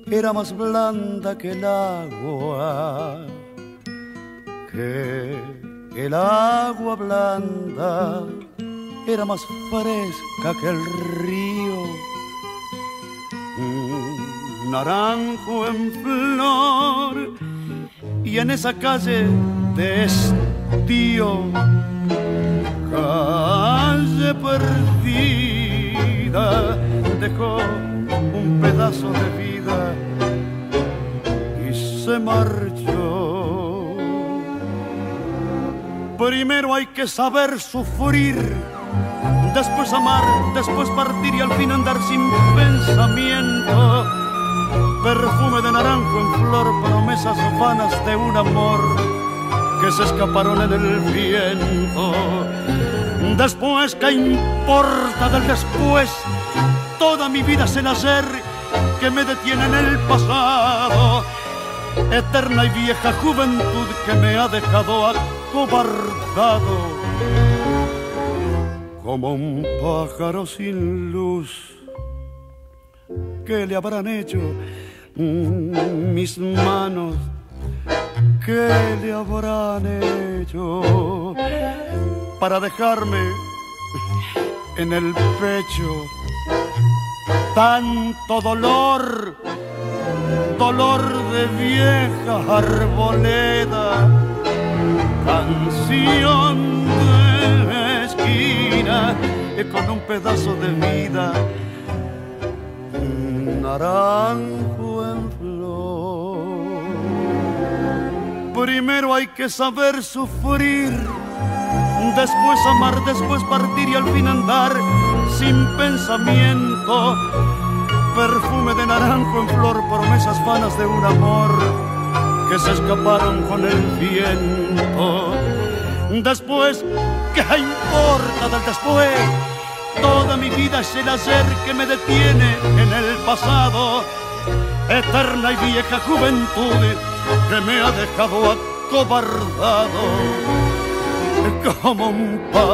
era más blanda que el agua, que el agua blanda era más fresca que el río. Un naranjo en flor y en esa calle de estío, calle perdida, dejó un pedazo de vida y se marchó. Primero hay que saber sufrir, después amar, después partir y al fin andar sin pensamiento. Perfume de naranjo en flor, promesas vanas de un amor que se escaparon en el viento. Después, ¿qué importa del después? Toda mi vida es el ayer que me detiene en el pasado. Eterna y vieja juventud que me ha dejado acobardado como un pájaro sin luz. ¿Qué le habrán hecho mis manos? ¿Qué le habrán hecho para dejarme en el pecho tanto dolor? Dolor de vieja arboleda, canción de esquina con un pedazo de vida, naranjo en flor. Primero hay que saber sufrir, después amar, después partir y al fin andar sin pensamiento. Perfume de naranjo en flor, promesas vanas de un amor que se escaparon con el viento. Después, ¿qué importa del después? Toda mi vida es el ayer que me detiene en el pasado. Eterna y vieja juventud que me ha dejado acobardado como un